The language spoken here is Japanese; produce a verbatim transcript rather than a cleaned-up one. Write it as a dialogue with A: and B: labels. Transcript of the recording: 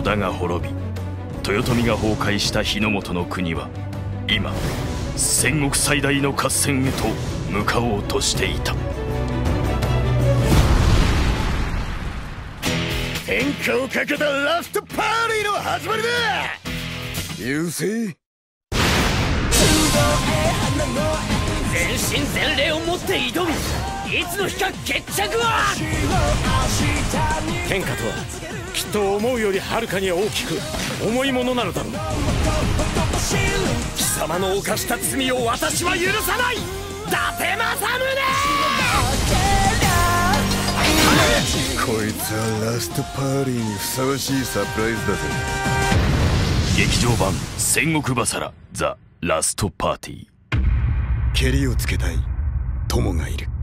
A: 田が滅び豊臣が崩壊した日の本の国は今戦国最大の合戦へと向かおうとしていた。
B: 天下をかけたラストパーティーの始まりだ。優勢
C: 全身全霊を持って挑み、いつの日か決着は。
D: 天下とはきっと思うよりはるかに大きく重いものなのだろう。
C: 貴様の犯した罪を私は許さない。伊達政宗。
B: こいつはラストパーティーにふさわしいサプライズだぜ。
A: 劇場版戦国バサラザ・ラストパーティー。
B: ケリをつけたい友がいる。